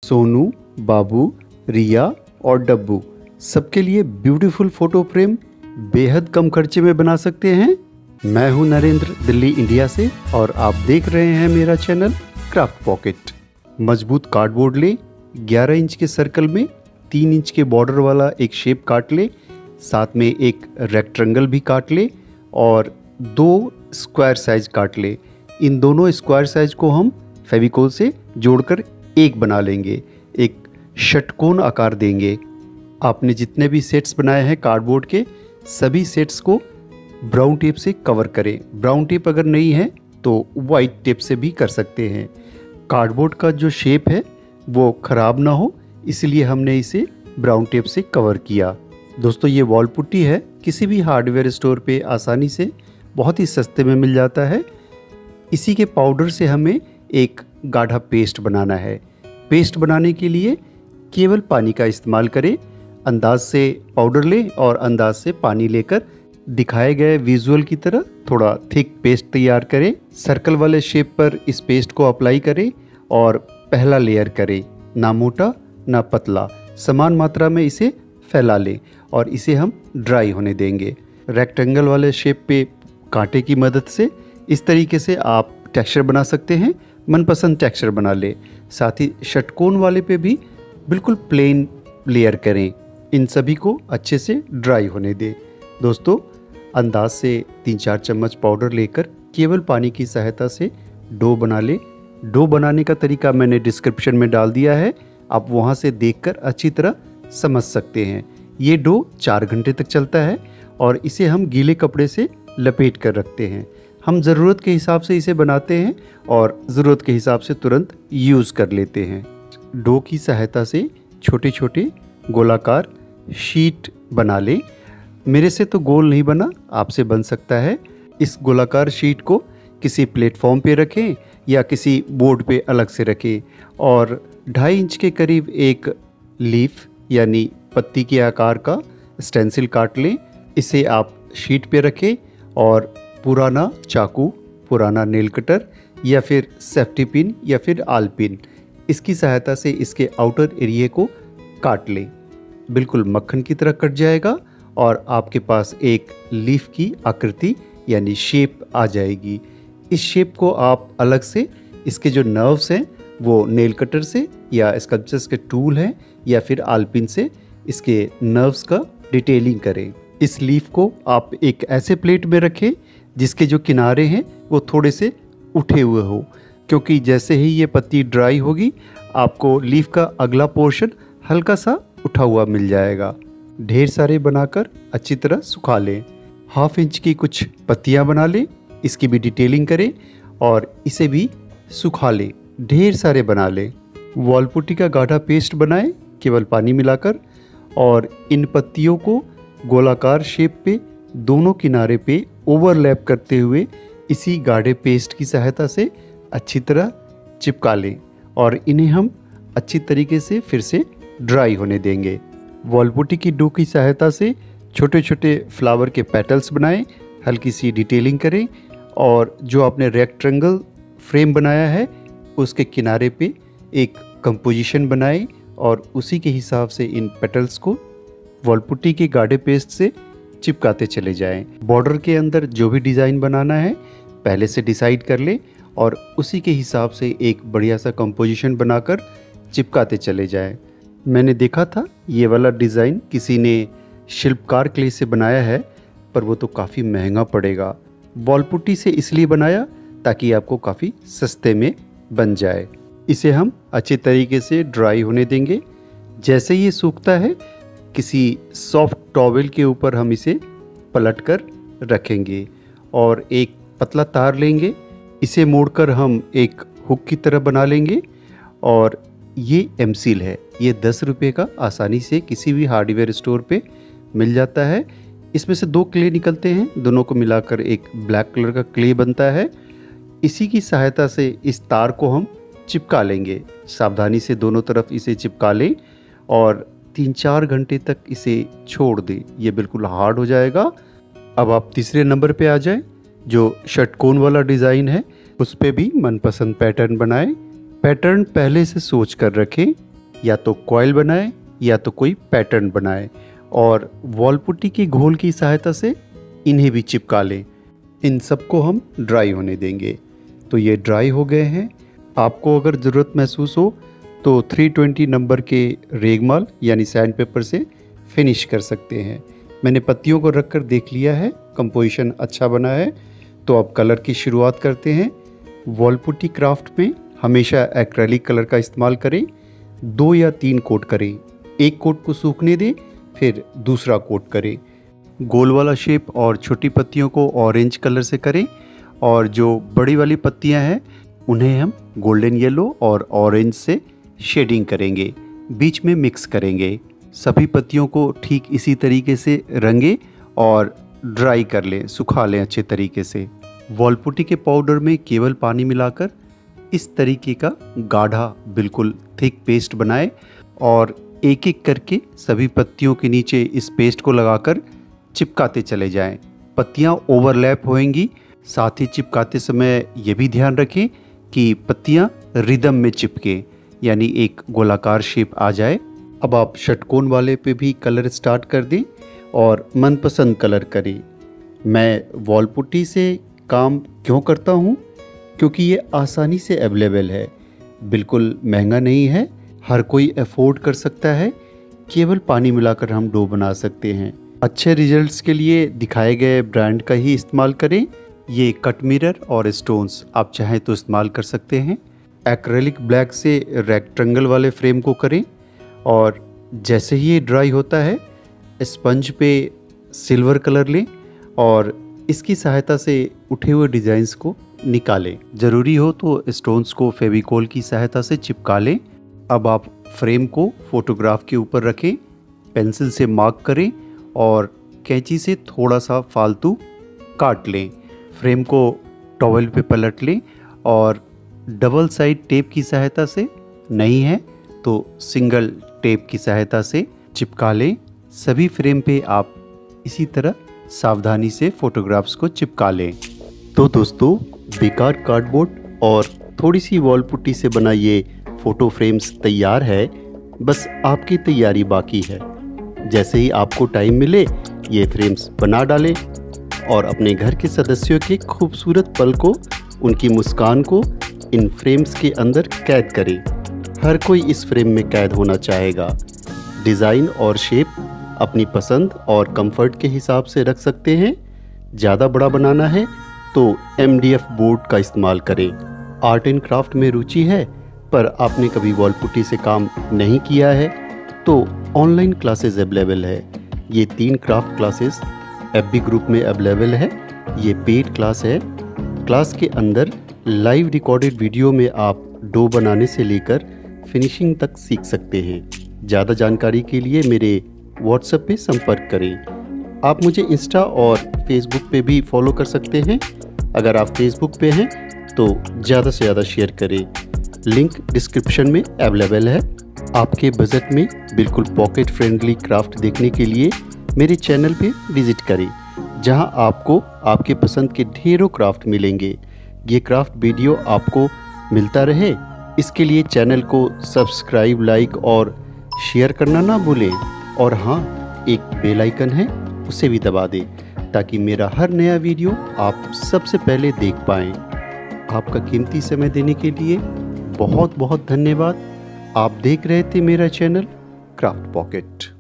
सोनू, बाबू, रिया और डब्बू सबके लिए ब्यूटीफुल फोटो फ्रेम बेहद कम खर्चे में बना सकते हैं। मैं हूं नरेंद्र, दिल्ली इंडिया से, और आप देख रहे हैं मेरा चैनल क्राफ्ट पॉकेट। मजबूत कार्डबोर्ड ले, 11 इंच के सर्कल में 3 इंच के बॉर्डर वाला एक शेप काट ले, साथ में एक रेक्टेंगल भी काट ले और 2 स्क्वायर साइज काट ले। इन दोनों स्क्वायर साइज को हम फेविकोल से जोड़कर एक बना लेंगे, एक षटकोण आकार देंगे। आपने जितने भी सेट्स बनाए हैं कार्डबोर्ड के, सभी सेट्स को ब्राउन टेप से कवर करें। ब्राउन टेप अगर नहीं है तो वाइट टेप से भी कर सकते हैं। कार्डबोर्ड का जो शेप है वो ख़राब ना हो, इसलिए हमने इसे ब्राउन टेप से कवर किया। दोस्तों, ये वॉल पुट्टी है, किसी भी हार्डवेयर स्टोर पे आसानी से बहुत ही सस्ते में मिल जाता है। इसी के पाउडर से हमें एक गाढ़ा पेस्ट बनाना है। पेस्ट बनाने के लिए केवल पानी का इस्तेमाल करें। अंदाज से पाउडर लें और अंदाज से पानी लेकर दिखाए गए विजुअल की तरह थोड़ा थिक पेस्ट तैयार करें। सर्कल वाले शेप पर इस पेस्ट को अप्लाई करें और पहला लेयर करें, ना मोटा ना पतला, समान मात्रा में इसे फैला लें और इसे हम ड्राई होने देंगे। रेक्टेंगल वाले शेप पे कांटे की मदद से इस तरीके से आप टेक्सचर बना सकते हैं, मनपसंद टेक्सचर बना लें। साथ ही षटकोण वाले पे भी बिल्कुल प्लेन लेयर करें। इन सभी को अच्छे से ड्राई होने दें। दोस्तों, अंदाज से 3-4 चम्मच पाउडर लेकर केवल पानी की सहायता से डो बना लें। डो बनाने का तरीका मैंने डिस्क्रिप्शन में डाल दिया है, आप वहाँ से देखकर अच्छी तरह समझ सकते हैं। ये डो 4 घंटे तक चलता है और इसे हम गीले कपड़े से लपेट कर रखते हैं। हम ज़रूरत के हिसाब से इसे बनाते हैं और ज़रूरत के हिसाब से तुरंत यूज़ कर लेते हैं। डो की सहायता से छोटे छोटे गोलाकार शीट बना लें। मेरे से तो गोल नहीं बना, आपसे बन सकता है। इस गोलाकार शीट को किसी प्लेटफॉर्म पे रखें या किसी बोर्ड पे अलग से रखें और 2.5 इंच के करीब एक लीफ यानी पत्ती के आकार का स्टेंसिल काट लें। इसे आप शीट पे रखें और पुराना चाकू, पुराना नेल कटर या फिर सेफ्टी पिन या फिर आल पिन, इसकी सहायता से इसके आउटर एरिया को काट लें। बिल्कुल मक्खन की तरह कट जाएगा और आपके पास एक लीफ की आकृति यानी शेप आ जाएगी। इस शेप को आप अलग से इसके जो नर्व्स हैं वो नेल कटर से या स्कल्पचर्स के टूल हैं या फिर आलपिन से इसके नर्व्स का डिटेलिंग करें। इस लीफ को आप एक ऐसे प्लेट में रखें जिसके जो किनारे हैं वो थोड़े से उठे हुए हो, क्योंकि जैसे ही ये पत्ती ड्राई होगी आपको लीफ का अगला पोर्शन हल्का सा उठा हुआ मिल जाएगा। ढेर सारे बनाकर अच्छी तरह सुखा लें। 1/2 इंच की कुछ पत्तियां बना लें, इसकी भी डिटेलिंग करें और इसे भी सुखा लें। ढेर सारे बना लें। वॉल पुट्टी का गाढ़ा पेस्ट बनाएं केवल पानी मिलाकर और इन पत्तियों को गोलाकार शेप पे दोनों किनारे पे ओवरलैप करते हुए इसी गाढ़े पेस्ट की सहायता से अच्छी तरह चिपका लें और इन्हें हम अच्छी तरीके से फिर से ड्राई होने देंगे। वॉल पुट्टी की डो की सहायता से छोटे छोटे फ्लावर के पेटल्स बनाएं, हल्की सी डिटेलिंग करें और जो आपने रेक्टेंगल फ्रेम बनाया है उसके किनारे पे एक कंपोजिशन बनाएं और उसी के हिसाब से इन पेटल्स को वॉल पुट्टी के गाढ़े पेस्ट से चिपकाते चले जाएं। बॉर्डर के अंदर जो भी डिज़ाइन बनाना है पहले से डिसाइड कर लें और उसी के हिसाब से एक बढ़िया सा कंपोजिशन बनाकर चिपकाते चले जाएं। मैंने देखा था ये वाला डिज़ाइन किसी ने शिल्पकार क्ले से बनाया है, पर वो तो काफ़ी महंगा पड़ेगा। वॉल पुट्टी से इसलिए बनाया ताकि आपको काफ़ी सस्ते में बन जाए। इसे हम अच्छे तरीके से ड्राई होने देंगे। जैसे ये सूखता है किसी सॉफ्ट टॉवेल के ऊपर हम इसे पलट कर रखेंगे और एक पतला तार लेंगे, इसे मोड़कर हम एक हुक की तरह बना लेंगे और ये एमसील है। ये 10 रुपये का आसानी से किसी भी हार्डवेयर स्टोर पे मिल जाता है। इसमें से 2 क्ले निकलते हैं, दोनों को मिलाकर एक ब्लैक कलर का क्ले बनता है। इसी की सहायता से इस तार को हम चिपका लेंगे। सावधानी से दोनों तरफ इसे चिपका लें और 3-4 घंटे तक इसे छोड़ दें। ये बिल्कुल हार्ड हो जाएगा। अब आप तीसरे नंबर पे आ जाएं, जो षटकोण वाला डिज़ाइन है उस पे भी मनपसंद पैटर्न बनाएं। पैटर्न पहले से सोच कर रखें। या तो कॉइल बनाएं या तो कोई पैटर्न बनाएं और वॉल पुट्टी के घोल की सहायता से इन्हें भी चिपका लें। इन सबको हम ड्राई होने देंगे। तो ये ड्राई हो गए हैं। आपको अगर ज़रूरत महसूस हो तो 320 नंबर के रेगमाल यानी सैंड पेपर से फिनिश कर सकते हैं। मैंने पत्तियों को रख कर देख लिया है, कंपोजिशन अच्छा बना है। तो अब कलर की शुरुआत करते हैं। वॉल पुट्टी क्राफ्ट में हमेशा एक्रेलिक कलर का इस्तेमाल करें। 2 या 3 कोट करें। एक कोट को सूखने दें, फिर दूसरा कोट करें। गोल वाला शेप और छोटी पत्तियों को ऑरेंज कलर से करें और जो बड़ी वाली पत्तियां हैं उन्हें हम गोल्डन येलो और ऑरेंज से शेडिंग करेंगे, बीच में मिक्स करेंगे। सभी पत्तियों को ठीक इसी तरीके से रंगें और ड्राई कर लें, सुखा लें अच्छे तरीके से। वॉल पुट्टी के पाउडर में केवल पानी मिलाकर इस तरीके का गाढ़ा बिल्कुल थिक पेस्ट बनाएं और एक एक करके सभी पत्तियों के नीचे इस पेस्ट को लगाकर चिपकाते चले जाएं। पत्तियां ओवरलैप होंगी। साथ ही चिपकाते समय ये भी ध्यान रखें कि पत्तियां रिदम में चिपके, यानी एक गोलाकार शेप आ जाए। अब आप षटकोण वाले पे भी कलर स्टार्ट कर दें और मनपसंद कलर करें। मैं वॉल पुट्टी से काम क्यों करता हूँ? क्योंकि ये आसानी से अवेलेबल है, बिल्कुल महंगा नहीं है, हर कोई अफोर्ड कर सकता है। केवल पानी मिलाकर हम डो बना सकते हैं। अच्छे रिजल्ट्स के लिए दिखाए गए ब्रांड का ही इस्तेमाल करें। ये कट मिरर और स्टोन्स आप चाहें तो इस्तेमाल कर सकते हैं। एक्रेलिक ब्लैक से रेक्टेंगल वाले फ्रेम को करें और जैसे ही ये ड्राई होता है स्पंज पे सिल्वर कलर लें और इसकी सहायता से उठे हुए डिज़ाइंस को निकालें। ज़रूरी हो तो स्टोन्स को फेविकोल की सहायता से चिपका लें। अब आप फ्रेम को फोटोग्राफ के ऊपर रखें, पेंसिल से मार्क करें और कैंची से थोड़ा सा फालतू काट लें। फ्रेम को टॉवेल पे पलट लें और डबल साइड टेप की सहायता से, नहीं है तो सिंगल टेप की सहायता से चिपका लें। सभी फ्रेम पे आप इसी तरह सावधानी से फोटोग्राफ्स को चिपका लें। तो दोस्तों, बेकार कार्डबोर्ड और थोड़ी सी वॉल पुट्टी से बना ये फ़ोटो फ्रेम्स तैयार है। बस आपकी तैयारी बाकी है। जैसे ही आपको टाइम मिले ये फ्रेम्स बना डालें और अपने घर के सदस्यों के खूबसूरत पल को, उनकी मुस्कान को इन फ्रेम्स के अंदर कैद करें। हर कोई इस फ्रेम में कैद होना चाहेगा। डिज़ाइन और शेप अपनी पसंद और कंफर्ट के हिसाब से रख सकते हैं। ज़्यादा बड़ा बनाना है तो MDF बोर्ड का इस्तेमाल करें। आर्ट एंड क्राफ्ट में रुचि है पर आपने कभी वॉल पुट्टी से काम नहीं किया है तो ऑनलाइन क्लासेस अवेलेबल है। ये 3 क्राफ्ट क्लासेस FB ग्रुप में अवेलेबल है। ये पेड क्लास है। क्लास के अंदर लाइव रिकॉर्डेड वीडियो में आप डो बनाने से लेकर फिनिशिंग तक सीख सकते हैं। ज़्यादा जानकारी के लिए मेरे WhatsApp पे संपर्क करें। आप मुझे इंस्टा और फेसबुक पे भी फॉलो कर सकते हैं। अगर आप फेसबुक पे हैं तो ज़्यादा से ज़्यादा शेयर करें। लिंक डिस्क्रिप्शन में अवेलेबल है। आपके बजट में बिल्कुल पॉकेट फ्रेंडली क्राफ्ट देखने के लिए मेरे चैनल पे विजिट करें, जहां आपको आपके पसंद के ढेरों क्राफ्ट मिलेंगे। ये क्राफ्ट वीडियो आपको मिलता रहे, इसके लिए चैनल को सब्सक्राइब, लाइक और शेयर करना ना भूलें। और हाँ, एक बेल आइकन है, उसे भी दबा दें ताकि मेरा हर नया वीडियो आप सबसे पहले देख पाएँ। आपका कीमती समय देने के लिए बहुत बहुत धन्यवाद। आप देख रहे थे मेरा चैनल क्राफ्ट पॉकेट।